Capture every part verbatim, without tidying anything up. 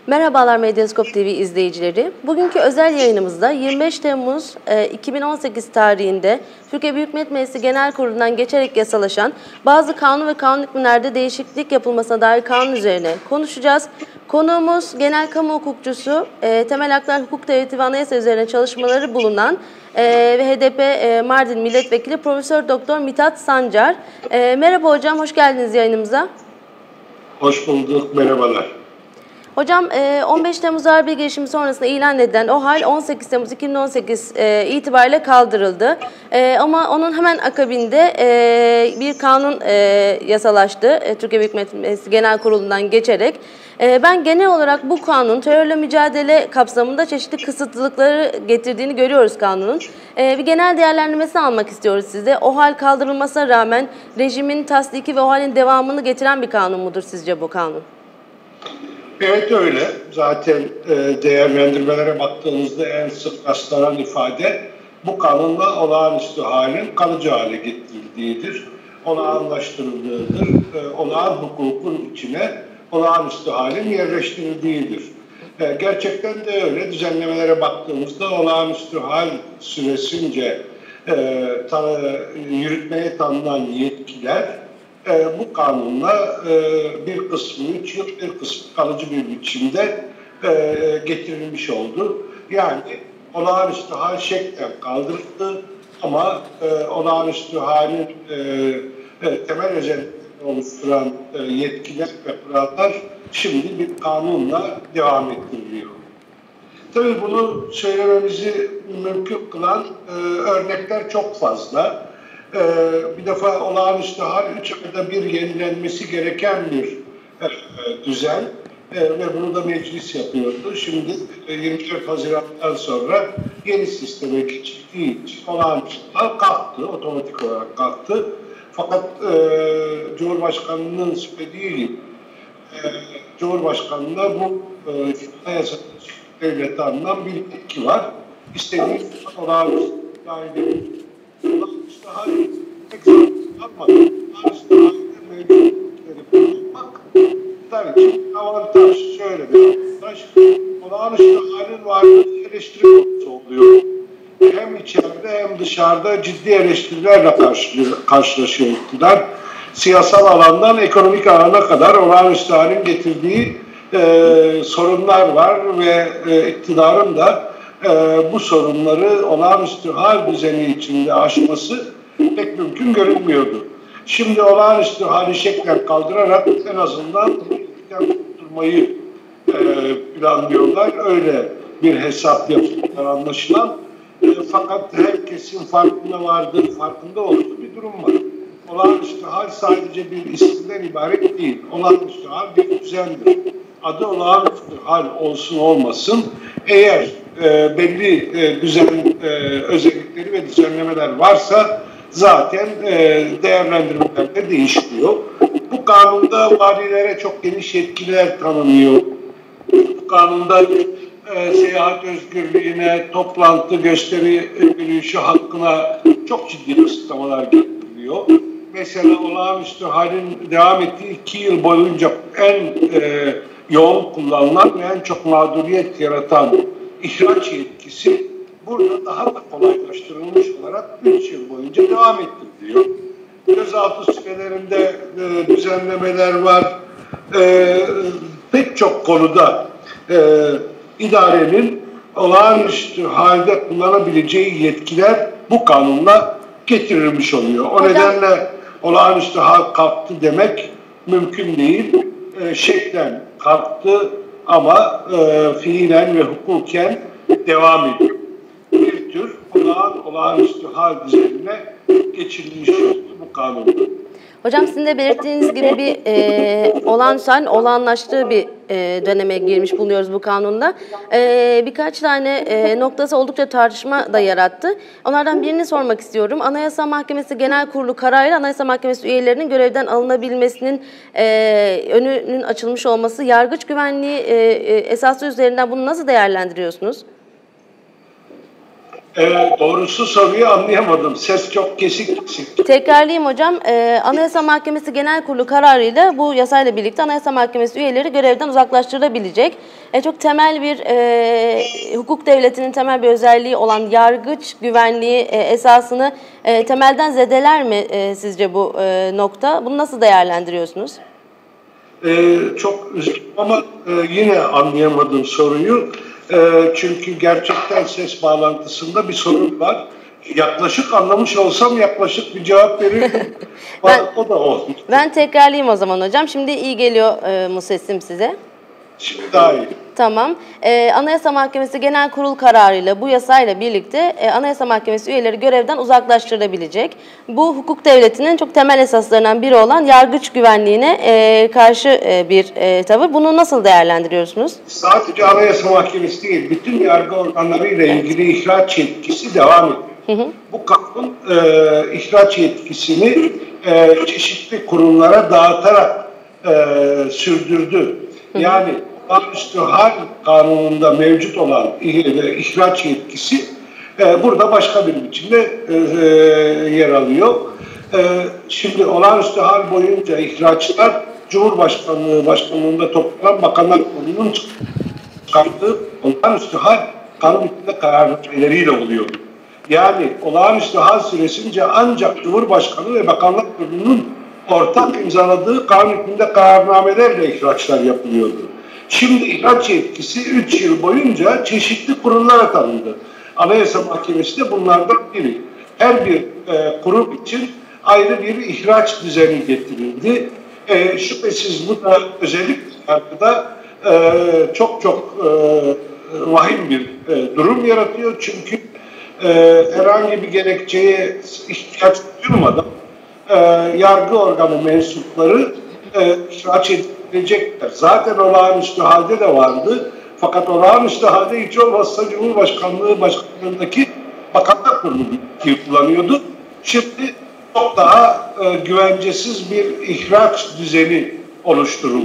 Merhabalar Medyaskop T V izleyicileri. Bugünkü özel yayınımızda yirmi beş Temmuz iki bin on sekiz tarihinde Türkiye Büyük Millet Meclisi Genel Kurulu'ndan geçerek yasalaşan bazı kanun ve kanun hükümlerde değişiklik yapılmasına dair kanun üzerine konuşacağız. Konuğumuz genel kamu hukukçusu, temel haklar, hukuk devleti ve anayasa üzerine çalışmaları bulunan ve H D P Mardin Milletvekili Profesör Doktor Mithat Sancar. Merhaba hocam, hoş geldiniz yayınımıza. Hoş bulduk, merhabalar. Hocam on beş Temmuz darbe girişimi sonrasında ilan edilen o hal on sekiz Temmuz iki bin on sekiz itibariyle kaldırıldı. Ama onun hemen akabinde bir kanun yasalaştı Türkiye Büyük Millet Meclisi Genel Kurulu'ndan geçerek. Ben genel olarak bu kanun terörle mücadele kapsamında çeşitli kısıtlılıkları getirdiğini görüyoruz kanunun. Bir genel değerlendirmesini almak istiyoruz size. O hal kaldırılmasına rağmen rejimin tasdiki ve o halin devamını getiren bir kanun mudur sizce bu kanun? Evet öyle. Zaten e, değerlendirmelere baktığımızda en sık rastlanan ifade bu kanunla olağanüstü halin kalıcı hale getirildiğidir. Olağanlaştırıldığıdır. E, olağan hukukun içine olağanüstü halin yerleştirildiğidir. E, gerçekten de öyle. Düzenlemelere baktığımızda olağanüstü hal süresince e, ta, yürütmeye tanınan yetkiler E, bu kanunla e, bir kısmı üç yıl, bir kısmı kalıcı bir biçimde e, getirilmiş oldu. Yani olağanüstü hal şeklen kaldırıldı ama e, olağanüstü halin e, e, temel özelliklerini oluşturan e, yetkiler ve kurallar şimdi bir kanunla devam ettiriliyor. Tabii bunu söylememizi mümkün kılan e, örnekler çok fazla. Ee, bir defa olağanüstü hal üç ayda bir yenilenmesi gereken bir e, düzen e, ve bunu da meclis yapıyordu. Şimdi e, yirmi dört Haziran'dan sonra yeni sisteme geçildiği için olağanüstü hal kalktı, otomatik olarak kalktı. Fakat e, Cumhurbaşkanı'nın söylediği gibi e, Cumhurbaşkanı'na bu e, anayasa devleti alınan bir yetki var. İstediği olağanüstü halde olağanüstü hali tek sorun kalmadı. Olağanüstü halde mevcutları kullanmak tabii ki avantaj. Şöyle bir avantaj. Olağanüstü halin varlığı eleştiri konusu oluyor. Hem içeride hem dışarıda ciddi eleştirilerle karşılaşıyor iktidar. Siyasal alandan ekonomik alana kadar olağanüstü halin getirdiği e, sorunlar var ve e, iktidarın da Ee, bu sorunları olağanüstü hal düzeni içinde aşması pek mümkün görünmüyordu. Şimdi olağanüstü hali şeklen kaldırarak en azından kurtulmayı e, planlıyorlar. Öyle bir hesap yapıyorlar anlaşılan. E, fakat herkesin farkında vardır, farkında olduğu bir durum var. Olağanüstü hal sadece bir isimden ibaret değil. Olağanüstü hal bir düzendir. Adı olağanüstü hal olsun olmasın. Eğer e, belli e, düzen e, özellikleri ve düzenlemeler varsa zaten e, değerlendirmeler de değişiyor. Bu kanunda valilere çok geniş yetkiler tanınıyor. Bu kanunda e, seyahat özgürlüğüne, toplantı, gösteri yürüyüşü hakkına çok ciddi kısıtlamalar getiriliyor. Mesela olağanüstü halin devam ettiği iki yıl boyunca en e, yoğun kullanılan ve en çok mağduriyet yaratan ihraç yetkisi burada daha da kolaylaştırılmış olarak üç yıl boyunca devam ettiriliyor. Gözaltı sürelerinde e, düzenlemeler var. E, pek çok konuda e, idarenin olağanüstü halde kullanabileceği yetkiler bu kanunla getirilmiş oluyor. O nedenle olağanüstü hal kalktı demek mümkün değil. E, şeklen kalktı ama e, fiilen ve hukuken devam ediyor. Bir tür olağan, olağanüstü hal düzenine geçirilmiş bu kanunda. Hocam sizin de belirttiğiniz gibi bir e, olağanüstü halin olağanlaştığı bir e, döneme girmiş bulunuyoruz bu kanunda. E, birkaç tane e, noktası oldukça tartışma da yarattı. Onlardan birini sormak istiyorum. Anayasa Mahkemesi Genel Kurulu kararıyla Anayasa Mahkemesi üyelerinin görevden alınabilmesinin e, önünün açılmış olması, yargıç güvenliği e, e, esası üzerinden bunu nasıl değerlendiriyorsunuz? Ee, doğrusu soruyu anlayamadım. Ses çok kesik kesik. Tekrarlayayım hocam. Ee, Anayasa Mahkemesi Genel Kurulu kararıyla bu yasayla birlikte Anayasa Mahkemesi üyeleri görevden uzaklaştırılabilecek. E, çok temel bir e, hukuk devletinin temel bir özelliği olan yargıç güvenliği e, esasını e, temelden zedeler mi e, sizce bu e, nokta? Bunu nasıl değerlendiriyorsunuz? Ee, çok üzüldüm ama e, yine anlayamadım soruyu. E, çünkü gerçekten ses bağlantısında bir sorun var. Yaklaşık anlamış olsam yaklaşık bir cevap verirdim. ben, o da olmuş. Ben tekrarlayayım o zaman hocam. Şimdi iyi geliyor e, mu sesim size? Şimdi daha iyi. Tamam. Ee, Anayasa Mahkemesi Genel Kurul kararıyla bu yasayla birlikte e, Anayasa Mahkemesi üyeleri görevden uzaklaştırılabilecek. Bu hukuk devletinin çok temel esaslarından biri olan yargıç güvenliğine e, karşı e, bir e, tavır. Bunu nasıl değerlendiriyorsunuz? Sadece Anayasa Mahkemesi değil, bütün yargı organlarıyla ilgili ihraç yetkisi devam ediyor. Hı hı. Bu kanun e, ihraç yetkisini e, çeşitli kurumlara dağıtarak e, sürdürdü. Hı hı. Yani olağanüstü hal kanununda mevcut olan ihraç yetkisi e, burada başka bir biçimde e, e, yer alıyor. E, şimdi olağanüstü hal boyunca ihraçlar Cumhurbaşkanlığı Başkanlığı'nda toplanan Bakanlar Kurulu'nun çıkarttığı olağanüstü hal kanun hükmünde kararnameneleriyle oluyor. Yani olağanüstü hal süresince ancak Cumhurbaşkanı ve Bakanlar Kurulu'nun ortak imzaladığı kanun hükmünde kararnamelerle ihraçlar yapılıyordu. Şimdi ihraç yetkisi üç yıl boyunca çeşitli kurumlara tanındı. Anayasa Mahkemesi de bunlardan biri. Her bir e, kurum için ayrı bir ihraç düzeni getirildi. E, şüphesiz bu da özellikle yargıda e, çok çok e, vahim bir e, durum yaratıyor. Çünkü e, herhangi bir gerekçeye ihtiyaç duyulmadan e, yargı organı mensupları e, ihraç edilecekler. Zaten olağanüstü halde de vardı. Fakat olağanüstü halde hiç olmazsa Cumhurbaşkanlığı Başkanlığındaki Bakanlar Kurulu kullanıyordu. Şimdi çok daha e, güvencesiz bir ihraç düzeni oluşturuldu.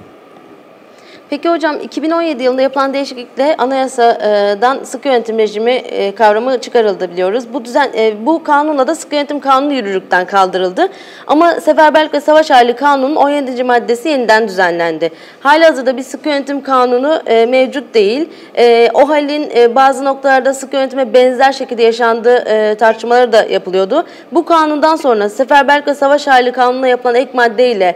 Peki hocam, iki bin on yedi yılında yapılan değişiklikle anayasadan sıkı yönetim rejimi kavramı çıkarıldı biliyoruz. Bu düzen, bu kanunla da sıkı yönetim kanunu yürürlükten kaldırıldı. Ama seferberlik ve savaş hali kanunun on yedinci maddesi yeniden düzenlendi. Halihazırda bir sıkı yönetim kanunu mevcut değil. O halin bazı noktalarda sıkı yönetime benzer şekilde yaşandığı tartışmaları da yapılıyordu. Bu kanundan sonra seferberlik ve savaş hali kanununa yapılan ek maddeyle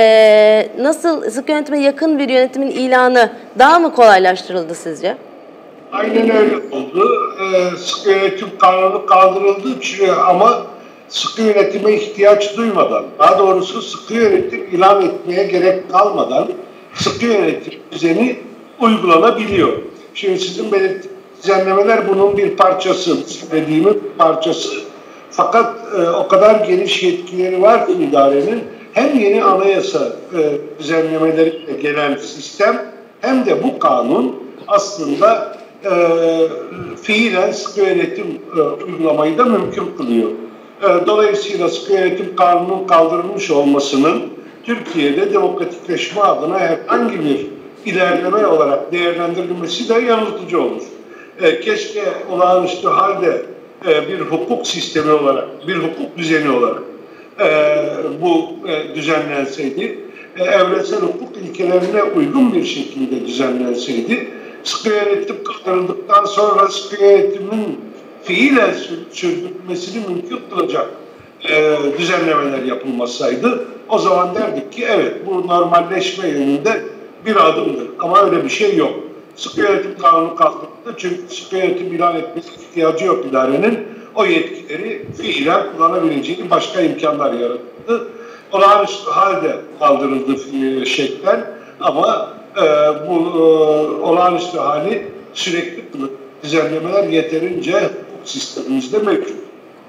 nasıl sıkı yönetime yakın bir yönetimin ilanı daha mı kolaylaştırıldı sizce? Aynen öyle oldu. Ee, sıkı yönetim kanunu kaldırıldı ama sıkı yönetime ihtiyaç duymadan, daha doğrusu sıkı yönetim ilan etmeye gerek kalmadan sıkı yönetim düzeni uygulanabiliyor. Şimdi sizin belirttiğiniz düzenlemeler bunun bir parçası, dediğimin parçası. Fakat e, o kadar geniş yetkileri var ki idarenin, hem yeni anayasa e, düzenlemeleriyle gelen sistem hem de bu kanun aslında e, fiilen sıkı yönetim e, uygulamayı da mümkün kılıyor. E, dolayısıyla sıkı yönetim kanunun kaldırılmış olmasının Türkiye'de demokratikleşme adına herhangi bir ilerleme olarak değerlendirilmesi de yanıltıcı olur. E, keşke olağanüstü halde e, bir hukuk sistemi olarak, bir hukuk düzeni olarak Ee, bu e, düzenlenseydi, e, evrensel hukuk ilkelerine uygun bir şekilde düzenlenseydi, sıkı yönetim kaldırıldıktan sonra sıkı yönetimin fiilen sürdürülmesini mümkün kılacak e, düzenlemeler yapılmasaydı, o zaman derdik ki evet, bu normalleşme yönünde bir adımdır. Ama öyle bir şey yok. Sıkı yönetim kanunu kaldırıldı çünkü sıkı yönetim ilan etmesi ihtiyacı yok idarenin. O yetkileri fiilen kullanabileceği başka imkanlar yarattı. Olağanüstü halde kaldırıldı şeklen ama e, bu e, olağanüstü hali sürekli düzenlemeler yeterince hukuk sistemimizde mevcut.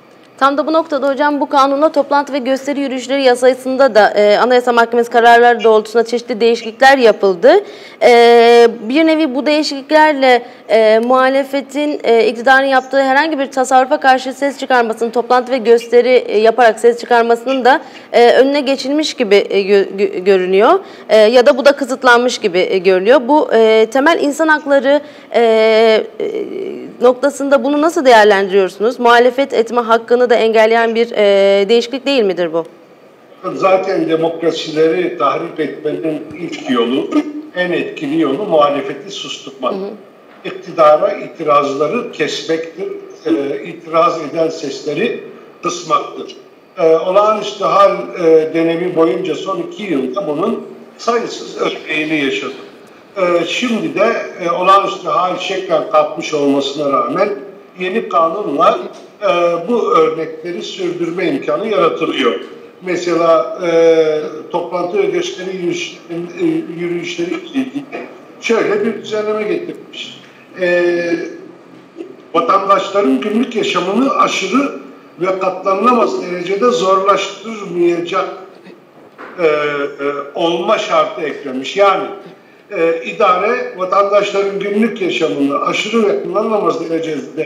Tam da bu noktada hocam bu kanunda toplantı ve gösteri yürüyüşleri yasasında da e, Anayasa Mahkemesi kararları doğrultusunda çeşitli değişiklikler yapıldı. E, bir nevi bu değişikliklerle e, muhalefetin e, iktidarın yaptığı herhangi bir tasarrufa karşı ses çıkarmasının, toplantı ve gösteri e, yaparak ses çıkarmasının da e, önüne geçilmiş gibi e, gö görünüyor. E, ya da bu da kısıtlanmış gibi e, görülüyor. Bu e, temel insan hakları e, e, noktasında bunu nasıl değerlendiriyorsunuz? Muhalefet etme hakkını da engelleyen bir e, değişiklik değil midir bu? Zaten demokrasileri tahrip etmenin ilk yolu, en etkili yolu muhalefeti susturmak. Hı hı. İktidara itirazları kesmektir. E, itiraz eden sesleri kısmaktır. E, olağanüstü hal e, dönemi boyunca son iki yılda bunun sayısız örneğini yaşadık. E, şimdi de e, olağanüstü hal şeklen kalkmış olmasına rağmen yeni kanunla e, bu örnekleri sürdürme imkanı yaratılıyor. Mesela e, toplantı ve gösteri yürüyüşleri ile ilgili şöyle bir düzenleme getirmiş. E, vatandaşların günlük yaşamını aşırı ve katlanılamaz derecede zorlaştırmayacak e, e, olma şartı eklemiş. Yani e, idare vatandaşların günlük yaşamını aşırı ve katlanılamaz derecede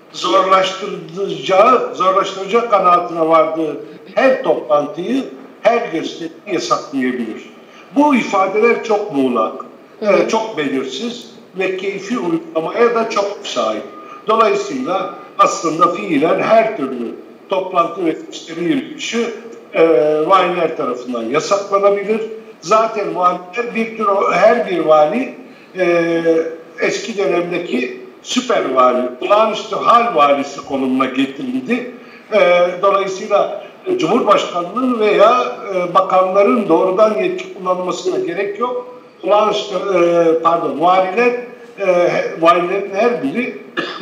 zorlaştıracağı, zorlaştıracak kanaatine vardığı her toplantıyı, her gösteriyi yasaklayabilir. Bu ifadeler çok muğlak, e, çok belirsiz ve keyfi uygulamaya da çok müsait. Dolayısıyla aslında fiilen her türlü toplantı ve gösteri yürüyüşü e, valiler tarafından yasaklanabilir. Zaten valiler bir tür, her bir vali e, eski dönemdeki süper vali, olağanüstü hal valisi konumuna getirildi. E, dolayısıyla Cumhurbaşkanı'nın veya e, bakanların doğrudan yetki kullanmasına gerek yok. Olağanüstü, e, pardon, valiler, e, valilerin her biri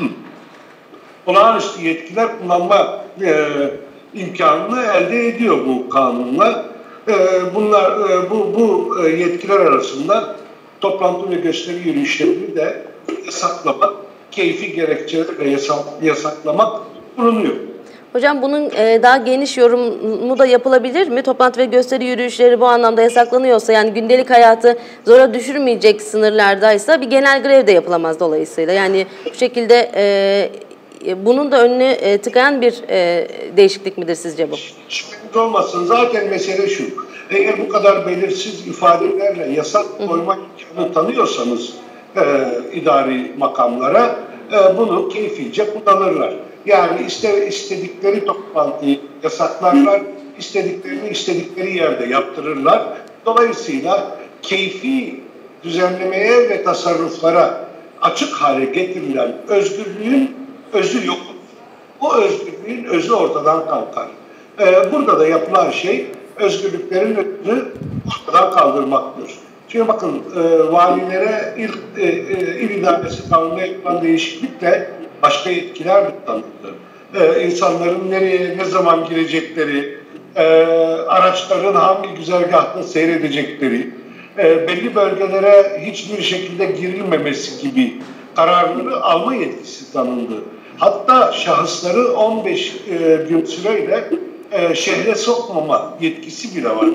olağanüstü yetkiler kullanma e, imkanını elde ediyor bu kanunla. E, bunlar, e, bu, bu yetkiler arasında toplantı ve gösteri yürüyüşlerini de yasaklamak, keyfi gerekçelerle yasaklamak bulunuyor. Hocam bunun e, daha geniş yorumu da yapılabilir mi? Toplantı ve gösteri yürüyüşleri bu anlamda yasaklanıyorsa, yani gündelik hayatı zora düşürmeyecek sınırlardaysa bir genel grev de yapılamaz dolayısıyla. Yani bu şekilde e, bunun da önünü e, tıkayan bir e, değişiklik midir sizce bu? Şüphesiz olmasın. Zaten mesele şu. Eğer bu kadar belirsiz ifadelerle yasak koyma imkanı tanıyorsanız e, idari makamlara e, bunu keyfice kullanırlar. Yani ister istedikleri toplantıyı yasaklarlar, istediklerini istedikleri yerde yaptırırlar. Dolayısıyla keyfi düzenlemeye ve tasarruflara açık hale getirilen özgürlüğün özü yok. O özgürlüğün özü ortadan kalkar. Ee, burada da yapılan şey özgürlüklerin önünü ortadan kaldırmaktır. Şimdi bakın e, valilere ilk e, e, il idaresi kanununda yapılan değişiklikle başka yetkiler de tanındı. Ee, insanların nereye, ne zaman girecekleri, e, araçların hangi güzergahta seyredecekleri, e, belli bölgelere hiçbir şekilde girilmemesi gibi kararları alma yetkisi tanındı. Hatta şahısları on beş e, gün süreyle e, şehre sokmama yetkisi bile var.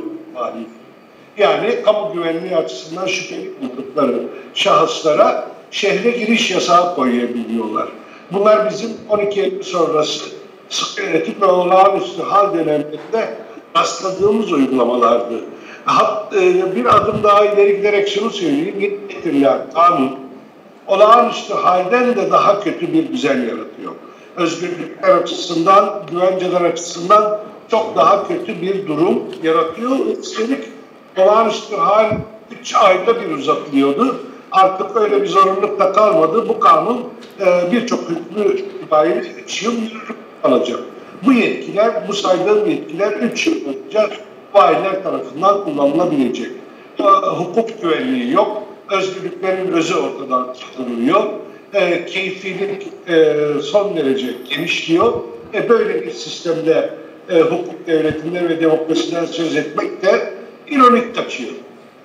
Yani kamu güvenliği açısından şüpheli buldukları şahıslara şehre giriş yasağı koyabiliyorlar. Bunlar bizim on iki Eylül sonrası sık yönetim ve olağanüstü hal dönemlerinde rastladığımız uygulamalardı. Bir adım daha ileri giderek şunu söyleyeyim, yeni getirilen kanun olağanüstü halden de daha kötü bir düzen yaratıyor. Özgürlükler açısından, güvenceler açısından çok daha kötü bir durum yaratıyor. Üstelik olağanüstü hal üç ayda bir uzatılıyordu. Artık öyle bir zorunluluk da kalmadı. Bu kanun e, birçok hükmü itibariyle üç yıl yürürlük alacak. Bu yetkiler, bu saydığım yetkiler üç yıl boyunca valiler tarafından kullanılabilecek. E, hukuk güvenliği yok. Özgürlüklerin özü ortadan çıkarılıyor. E, keyfilik e, son derece genişliyor. E, böyle bir sistemde e, hukuk devletinde ve demokrasiden söz etmek de ironik kaçıyor.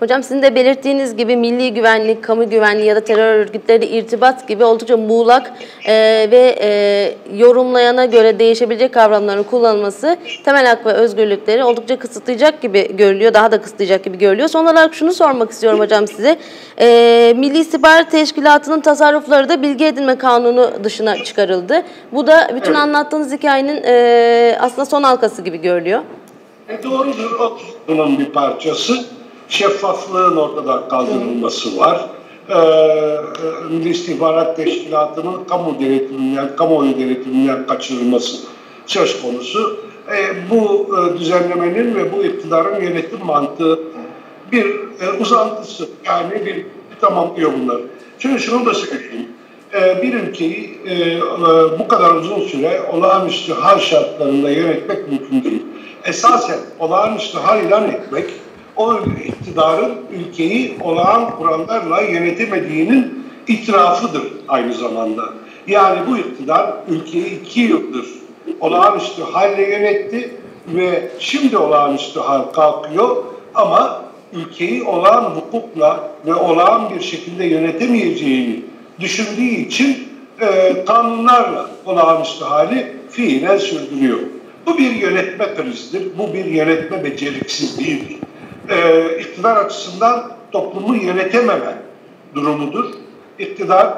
Hocam sizin de belirttiğiniz gibi milli güvenlik, kamu güvenliği ya da terör örgütleri irtibat gibi oldukça muğlak e, ve e, yorumlayana göre değişebilecek kavramların kullanılması temel hak ve özgürlükleri oldukça kısıtlayacak gibi görülüyor, daha da kısıtlayacak gibi görülüyor. Son olarak şunu sormak istiyorum hocam size. E, Milli İstihbarat Teşkilatı'nın tasarrufları da bilgi edinme kanunu dışına çıkarıldı. Bu da bütün evet. anlattığınız hikayenin e, aslında son halkası gibi görülüyor. E doğrudur, o bunun bir parçası. Şeffaflığın ortadan kaldırılması var. Ee, Milli İstihbarat Teşkilatı'nın kamu denetiminden, kamuoyu denetiminden kaçırılması söz konusu. Ee, bu e, düzenlemenin ve bu iktidarın yönetim mantığı bir e, uzantısı. Yani bir, bir tamamlıyor bunları. Şimdi şunu da söyleyeyim. Ee, bir ülkeyi e, e, bu kadar uzun süre olağanüstü hal şartlarında yönetmek mümkün değil. Esasen olağanüstü hal ilan etmek, o iktidarın ülkeyi olağan kurallarla yönetemediğinin itirafıdır aynı zamanda. Yani bu iktidar ülkeyi iki yıldır olağanüstü halle yönetti ve şimdi olağanüstü hal kalkıyor ama ülkeyi olağan hukukla ve olağan bir şekilde yönetemeyeceğini düşündüğü için e, kanunlarla olağanüstü hali fiilen sürdürüyor. Bu bir yönetme krizidir, bu bir yönetme beceriksizliğidir. Ee, iktidar açısından toplumu yönetememe durumudur. İktidar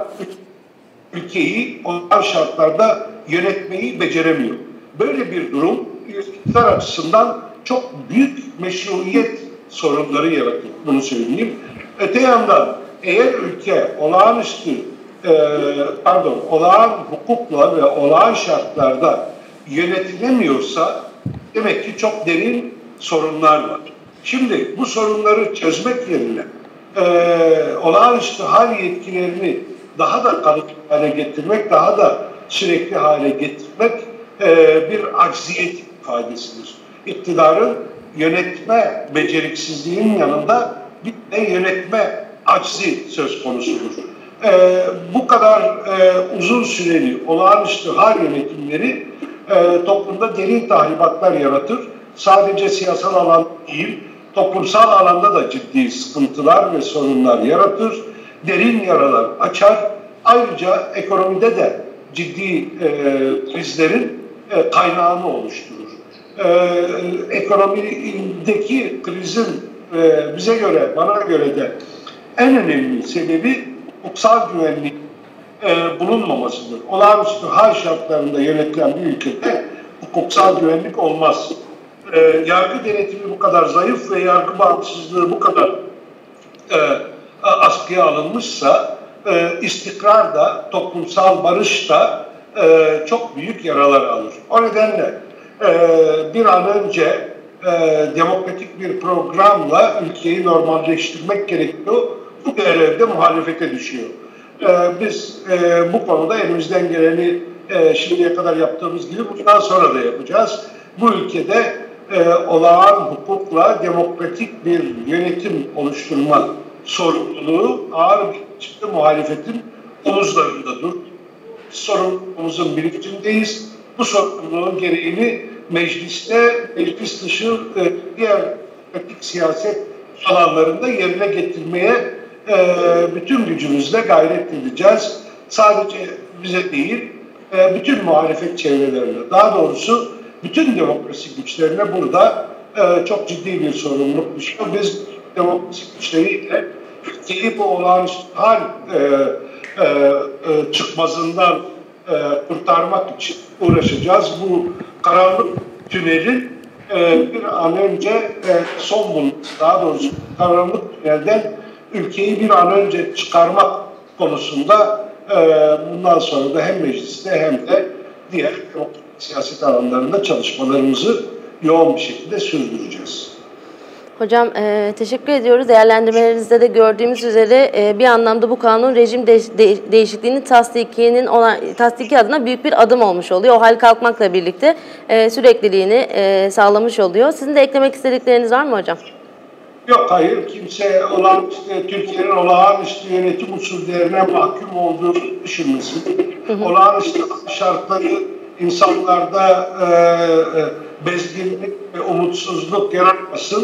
ülkeyi olan şartlarda yönetmeyi beceremiyor. Böyle bir durum iktidar açısından çok büyük meşruiyet sorunları yaratır. Bunu söyleyeyim. Öte yandan eğer ülke olağanüstü e, pardon olağan hukukla ve olağan şartlarda yönetilemiyorsa demek ki çok derin sorunlar var. Şimdi bu sorunları çözmek yerine e, olağanüstü hal yetkilerini daha da kalıcı hale getirmek, daha da sürekli hale getirmek e, bir acziyet ifadesidir. İktidarın yönetme beceriksizliğinin yanında bir de yönetme aczi söz konusudur. E, bu kadar e, uzun süreli olağanüstü hal yönetimleri e, toplumda derin tahribatlar yaratır. Sadece siyasal alan değil, toplumsal alanda da ciddi sıkıntılar ve sorunlar yaratır. Derin yaralar açar. Ayrıca ekonomide de ciddi e, krizlerin e, kaynağını oluşturur. E, ekonomideki krizin e, bize göre, bana göre de en önemli sebebi hukuksal güvenlik e, bulunmamasıdır. Olağanüstü hal şartlarında yönetilen bir ülkede hukuksal güvenlik olmaz. E, yargı denetimi bu kadar zayıf ve yargı bağımsızlığı bu kadar e, askıya alınmışsa e, istikrar da, toplumsal barış da e, çok büyük yaralar alır. O nedenle e, bir an önce e, demokratik bir programla ülkeyi normalleştirmek gerekiyor. Bu görevde muhalefete düşüyor. E, biz e, bu konuda elimizden geleni e, şimdiye kadar yaptığımız gibi bundan sonra da yapacağız. Bu ülkede e, olağan hukukla demokratik bir yönetim oluşturma sorumluluğu ağır bir biçimde muhalefetin omuzlarındadır. Sorumluluğumuzun bilincindeyiz. Bu sorumluluğun gereğini mecliste, meclis dışı e, diğer demokratik siyaset alanlarında yerine getirmeye e, bütün gücümüzle gayret edeceğiz. Sadece bize değil, e, bütün muhalefet çevrelerine, daha doğrusu bütün demokrasi güçlerine burada e, çok ciddi bir sorumluluk düşüyor. Biz demokrasi güçleriyle ülkeyi bu olağanüstü hal e, e, e, çıkmazından e, kurtarmak için uğraşacağız. Bu karanlık tünelin e, bir an önce e, son bulması, daha doğrusu karanlık tünelden ülkeyi bir an önce çıkarmak konusunda e, bundan sonra da hem mecliste hem de diğer siyaset alanlarında çalışmalarımızı yoğun bir şekilde sürdüreceğiz. Hocam e, teşekkür ediyoruz. Değerlendirmelerinizde de gördüğümüz üzere e, bir anlamda bu kanun rejim de, de, değişikliğinin tasdikinin olan, tasdiki adına büyük bir adım olmuş oluyor. O hal kalkmakla birlikte e, sürekliliğini e, sağlamış oluyor. Sizin de eklemek istedikleriniz var mı hocam? Yok, hayır. Kimse olan, işte, Türkiye'nin olağanüstü yönetim usullerine mahkum olduğunu düşünmesin. Hı hı. Olağanüstü şartları insanlarda e, e, bezginlik ve umutsuzluk yaratmasın.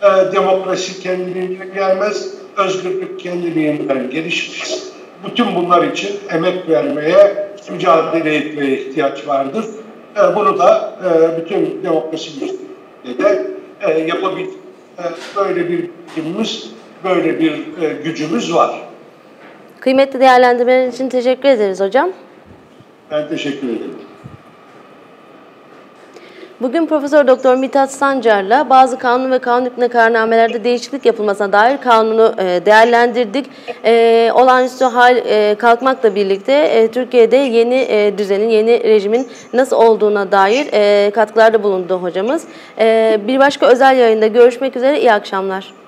E, demokrasi kendiliğinden gelmez, özgürlük kendiliğinden gelişmez. Bütün bunlar için emek vermeye, mücadele etmeye ihtiyaç vardır. E, bunu da e, bütün demokrasi mücadelede e, yapabilir. E, böyle bir gücümüz, böyle bir e, gücümüz var. Kıymetli değerlendirmeler için teşekkür ederiz hocam. Ben teşekkür ederim. Bugün Profesör Doktor Mithat Sancar'la bazı kanun ve kanun hükmüne kararnamelerde değişiklik yapılmasına dair kanunu e, değerlendirdik. E, olağanüstü hal e, kalkmakla birlikte e, Türkiye'de yeni e, düzenin, yeni rejimin nasıl olduğuna dair e, katkılarda bulundu hocamız. E, bir başka özel yayında görüşmek üzere, iyi akşamlar.